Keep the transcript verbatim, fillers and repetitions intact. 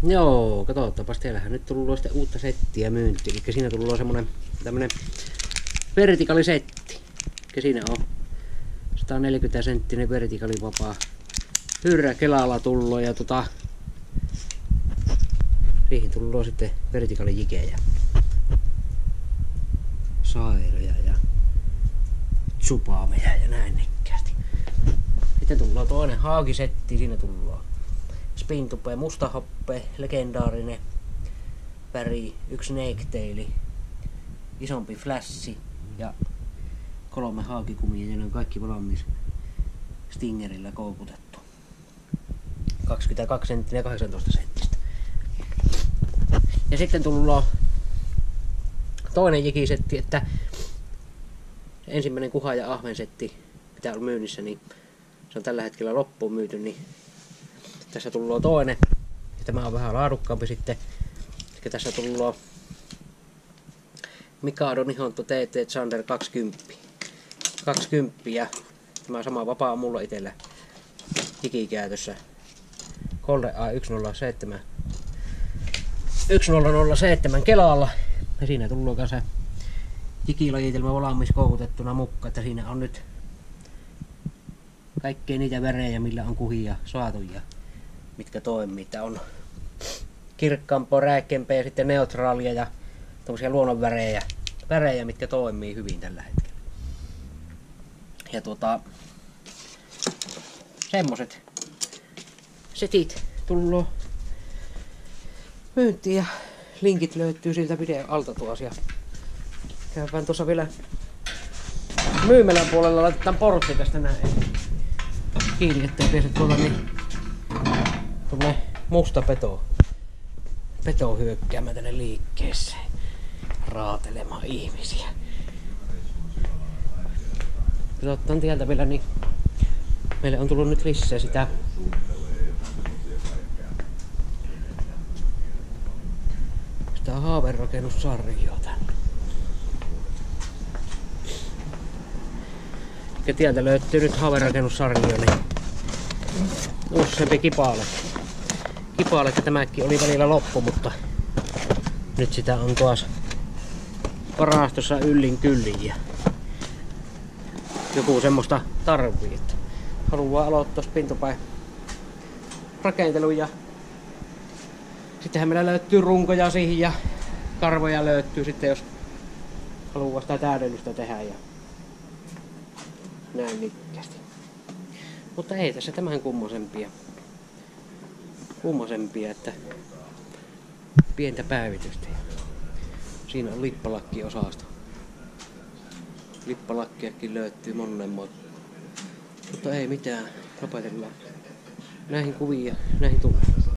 Joo, katsotaanpas, teillähän nyt tullut sitten uutta settiä myyntiin. Eli siinä tullut semmonen tämmönen vertikalisetti. Eli siinä on sata neljäkymmentä senttinen vertikalivapaa hyrrä Kelalla tullut ja tota siihen tullut sitten vertikalijikejä, sairoja ja tsupaameja ja näin nikkäästi. Sitten tullaan toinen haakisetti, siinä tullaan spintupe, musta hoppe, legendaarinen väri, yksi snaketaili, isompi flashi ja kolme haakikumia ja ne on kaikki valmis stingerillä koukutettu. kaksikymmentäkaksi senttinen ja kahdeksantoista senttistä. Ja sitten tullaan toinen jikisetti, että ensimmäinen kuha ja ahvensetti, mitä on myynnissä, niin se on tällä hetkellä loppuun myyty, niin tässä tullaan toinen. Ja tämä on vähän laadukkaampi sitten. Eli tässä tullaan Mikado Nihonto T T Thunder kaksikymmentä. kaksikymmentä ja tämä sama vapaa on mulla itellä jikikäytössä. Kolde A yksi nolla seitsemän yksi nolla nolla seitsemän Kelalla. Ja siinä tullaan kanssa jikilajitelma valmis koukutettuna mukaan, että siinä on nyt kaikkea niitä värejä, millä on kuhia saatu ja mitkä toimii. Tää on kirkkaampaa, rääkkempää ja sitten neutraalia ja tommosia luonnonvärejä, värejä, mitkä toimii hyvin tällä hetkellä. Ja tuota, semmoset setit tullut myyntiin ja linkit löytyy siltä videon alta tuossa. Ja käydään tuossa vielä myymälän puolella, laitetaan portti tästä näin kiinni, ettei pääse tuolla niin tuonne musta peto, peto hyökkäämään tänne liikkeeseen raatelemaan ihmisiä. Katsotaan tieltä vielä, niin meille on tullut nyt lisää sitä sitä haaveраkennussarjaa tänne. Ja tieltä löytyy nyt haaverakennussarjoja, niin useampi kipale. Kipale, että tämäkin oli välillä loppu, mutta nyt sitä on taas varastossa yllin kyllin ja joku semmoista tarvii, että haluaa aloittaa spintopäin rakentelun ja sittenhän meillä löytyy runkoja siihen ja karvoja löytyy sitten, jos haluaa sitä täydennystä tehdä ja näin nikkästi. Mutta ei tässä tämän kummosempia. Kummosempia, että pientä päivitystä. Siinä on lippalakki-osasto. Lippalakkiakin löytyy monen monta. Mutta ei mitään. Lopetellaan näihin kuviin ja näihin tulee.